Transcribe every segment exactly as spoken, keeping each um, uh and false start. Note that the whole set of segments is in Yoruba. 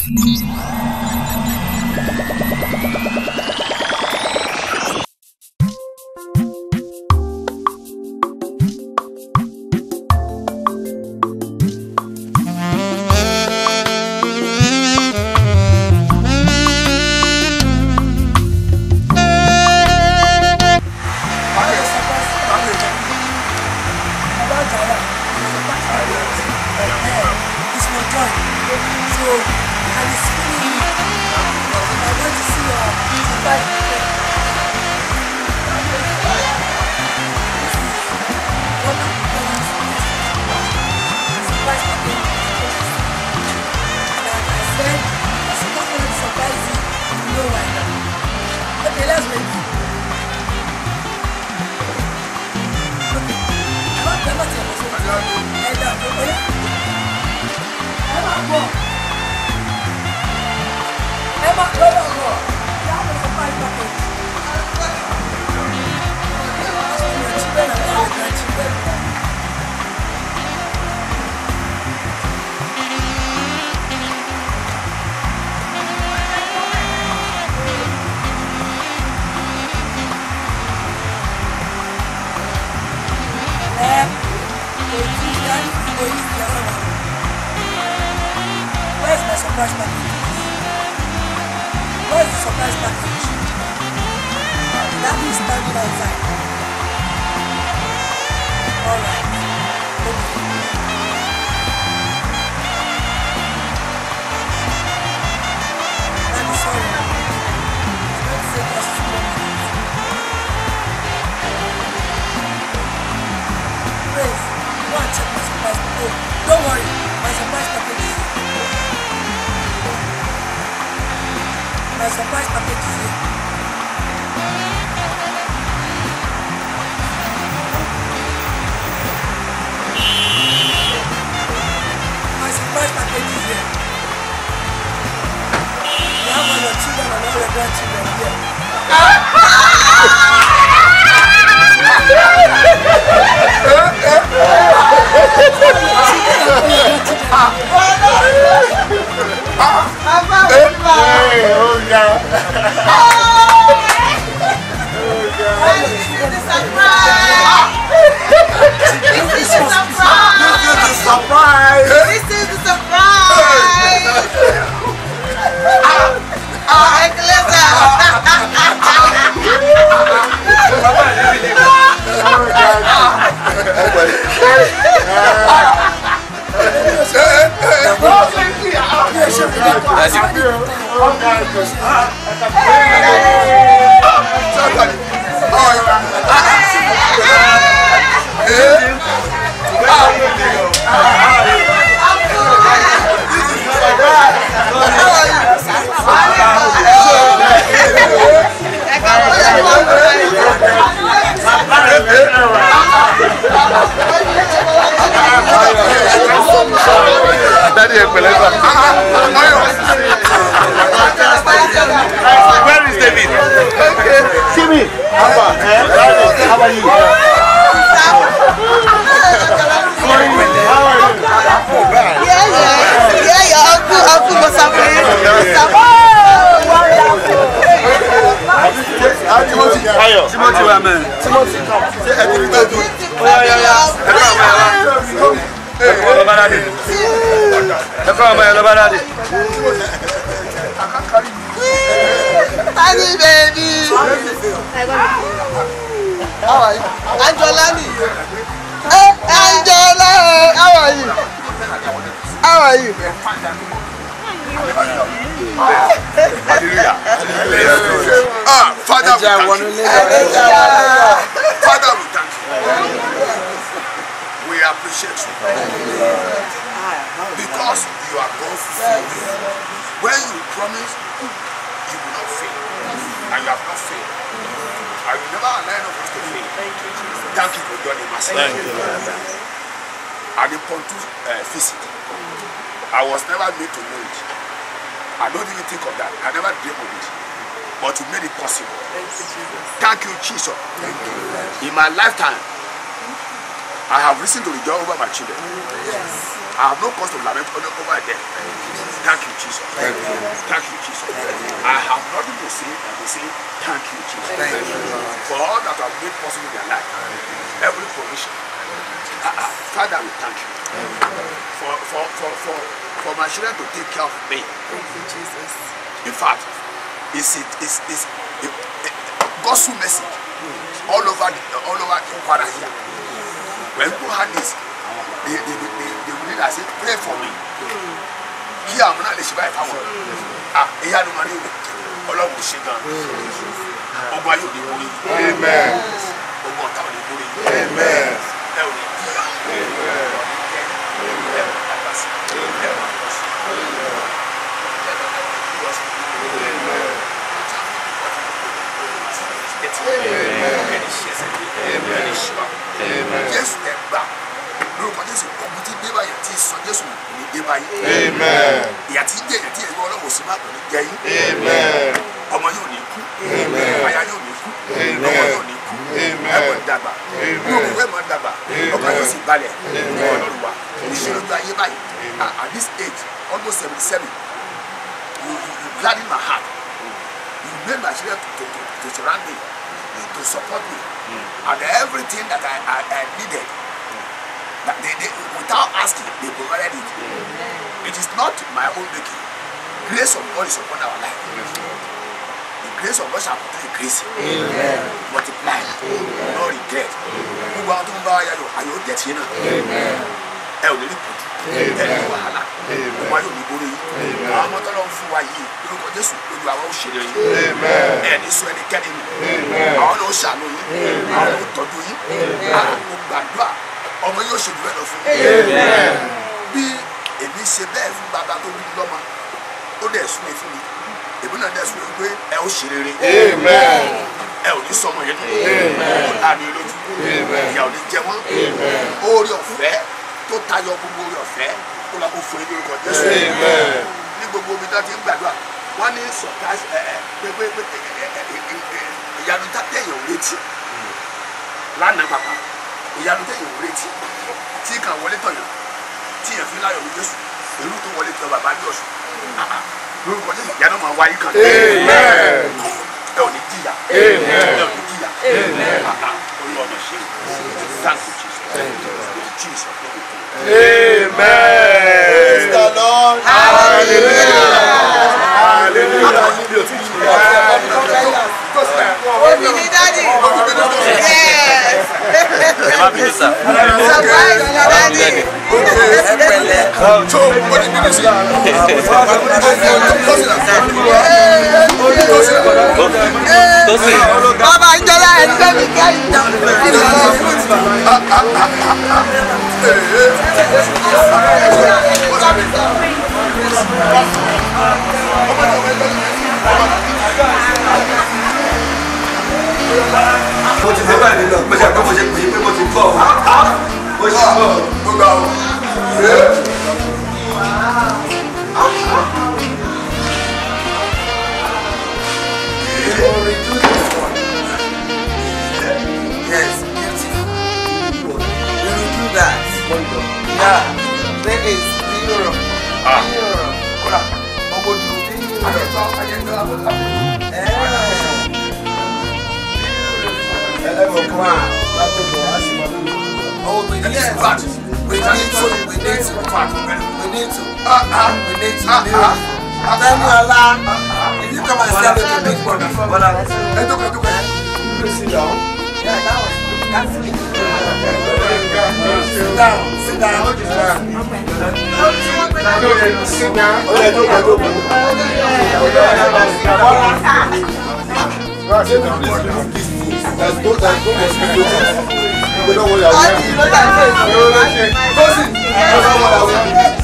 Where is David? Okay. See me. How are you? Yeah, yeah. Yeah, yeah. Uncle, Uncle Masabe. Timothy. Timothy, amen. Timothy, come. Oh, yeah, yeah, yeah. Honey, baby. How are you? Angelani. Hey, Angela. How are you? How are you? Hallelujah. Ah, Father, we thank you. Father, we thank you. We appreciate you. Because you are God. When you promise, you will not fail. And you have not failed. I will never allow any of us to fail. Thank you for doing it. Thank you. At the Pontus uh, visit, I was never made to know it. I don't even think of that. I never dreamed of it. But you made it possible. Thank you, Jesus. Thank you. In my lifetime, I have listened to the joy over my children. Yes. I have no cause to lament over them. Thank you, Jesus. Thank you, thank you, Jesus. I have nothing to say than to say thank you, Jesus. Thank you, for all that have made possible in their life, every provision. Uh, uh, Father, we thank you for for for for for my children to take care of me. Thank you, Jesus. In fact, it's it is is God's mercy all over the all over the Kwara here. When people had this, they they they they would I say pray for me. Here I'm not the Shibai power. Ah, here no money. All of the Shigan. Oba you the body. Amen. Oba town the body. Amen. Amen. Yes, Lord, Jesus, Jesus, amen. Yati je yati e wo Ọlọ́run si ma ko ni je yin. Amen. Ọmọ yóò ní kú. Amen. Aya yóò ní kú. Amen. Ọmọ yóò ní kú. Amen. Ẹ mo dàgbà. Amen. Yóò we mo dàgbà. Ọkàn yóò sì balẹ̀. Amen. Ọlọ́run wa. Ìṣòro gba ayé báyìí. At this age, almost seventy-seven, you, you, you gladden my heart. You made my children to, to, to, to surround me, to support me, and everything that I, I, I needed. That they, they, without asking, they provided it. Amen. It is not my own making. Grace of God is upon our life. The grace of God shall increase, multiply, no regret. Who want to buy you? Are you getting it? Ẹ ò ní rí pọ̀jù, ẹ ní wàhálà, ọmọ yóò ní borí yìí. Àwọn ọmọ tọ́lọ́ ń fún wa yìí, lórúkọ Jésù lójú àwọn òṣèré yìí. Ẹ ní sọ ẹnikẹ́ni nù. Àwọn náà ó ṣàánú yìí, àwọn náà ó tọ́jú yìí. Àwọn gbàdúrà. Ọmọ yóò ṣe jù ẹ lọ fún mi. Bí èmi ṣe bẹ́ẹ̀ fún bàbá tó bí lọ́mọ, ó dẹ̀ sún mi fún mi. Èmi náà dẹ̀ sún mi pé ẹ ó ṣe rere. Ẹ ò ní sọmọ yẹn nù. Ó dá ní lójú. Ìyà ò ní jẹ wọ́n. Oore ọ̀fẹ́ tó tayọ gbogbo oore ọ̀fẹ́ kó lọ kó fún yín lórúkọ Jésù. Ní gbogbo omi tó ti ń gbàdúrà, wọ́n ní sọ̀tà pé ìyanu tẹ̀yàn ò létí. Lánàá pàpà. Ìyanu tẹ̀yìn ò retí tí kan wọlé tọ̀yàn tí yẹn fi láyọ̀ ní Jésù èrú tó wọlé tọ̀ bàbá ní Ọ̀ṣun lórúkọ Jésù ìyanu máa wáyé kan ẹ ò ní jìyà ẹ ò ní jìyà olú ọmọ ṣe thank you Jesus Jesus amen. Praise the Lord. Hallelujah. Hallelujah. Obi ni daddy. Yes. Ema bisa. Surprise ni daddy. Epele. So, what did you say? Tosi. Baba Anjola and baby girl. Mo ti dé báyìí lọ, mo ṣe àgbẹ̀ mo ṣe pè é pé mo ti bọ̀ ọ́. Mo ṣe bọ̀ ọ́. Mo gbà ọ́. Yes, beautiful. We will do that. Yeah, that is beautiful. Ah. Beautiful. Kódà, ọmọ dùn. Ayẹ̀tọ́ ayẹ̀tọ́ abọ́dá. Oh, we need Yes, to. but We need to. We need to. We need to. Ah ah. We need to. Tell me Allah. If you come and sell it to me, Ẹ jókòó, ẹ jókòó. sit down. Yeah, that was. That's it. Sit down. Sit down. Sit down. Ó yẹ jókòó, jókòó. Let's go, let's go, let's go. We don't worry about it. Tosi, we don't worry about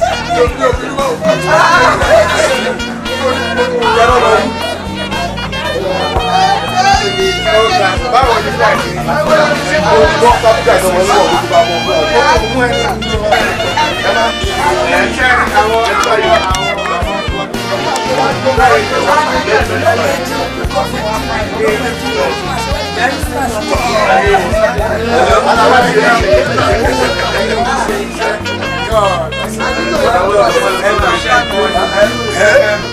it. Báwo ni fúláìtì? Mo gbọ́ kápítà ìsọmọ lọ́wọ́ mi ti bá mọ́ fún ọ. Ẹ ṣe àwọn ẹ̀ṣọ́ yìí. God.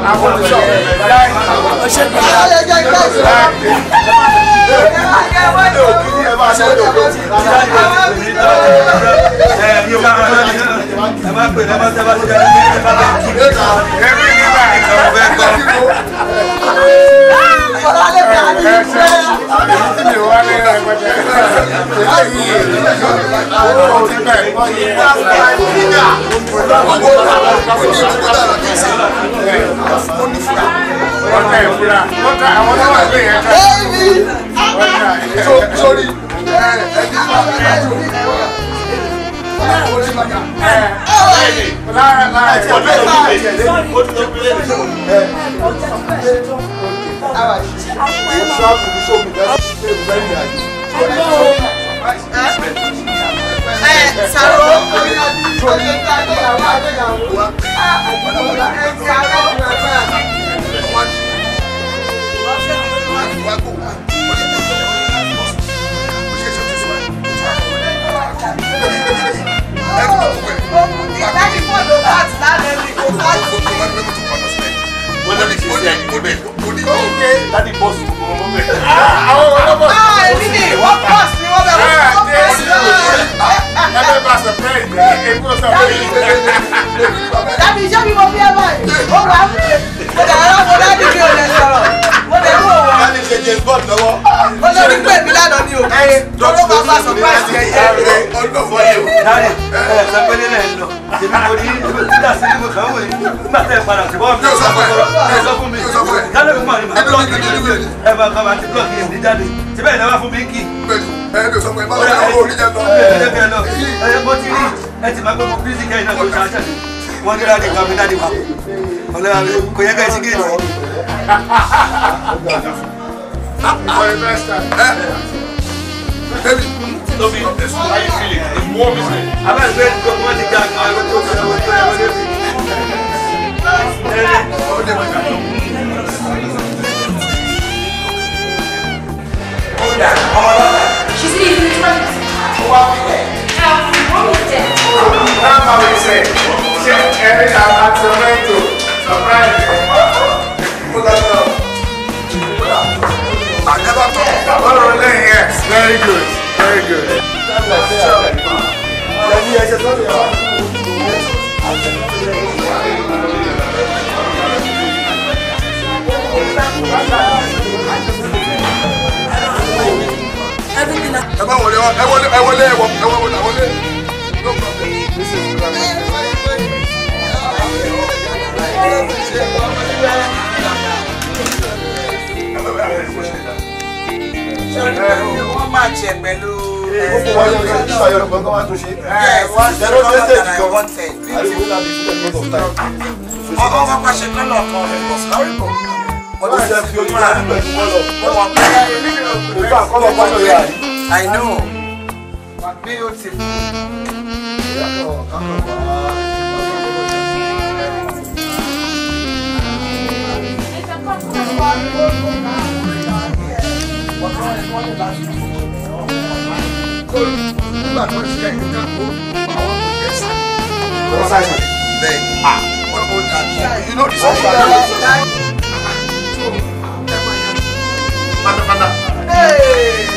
Sorry. Daddy boss. Ah, Emini, what boss? You want to That's the president. Daddy, show me what we are like. Oh, wow. But I don't know that you are. What the hell? Daddy said James Bond, no more. What are you playing with that on you? Hey, don't know about surprise. Oh, no, for you. Daddy, eh, somebody let know. The people need to that's the people come with. Not that part of the bomb. No, sir. Yes, for me. Tell them money. Block him. Ever come and block him, the daddy. The man never for me key. Eh, no, somewhere. Ma, oh, ni jalo. Eh, no. Eh, but you need. Eh, ti ma go music here na go charge. One day daddy come, daddy come. Ola, ko ye guys again. For the first time. Eh? Baby. Toby, how you feeling? It's warm, isn't it? I'm not going to go to the gang. I will go to the She's leaving the front. What is it? Um, what is it? Grandma will say, check every time at tomato. Surprise. Pull that up. I never thought. Oh, yes. Very good. Very good. Everything I Ẹ bá wọlé ẹ wọlé ẹ wọlé ẹ wọlé ẹ wọlé. No problem. This is Wọ́n máa jẹ pẹ̀lú. Ọkọ̀ ọkọ̀ ṣe kọ́lọ̀ kan rẹ̀ lọ sọ́rí bọ̀. I know. Beautiful. You know this Hey!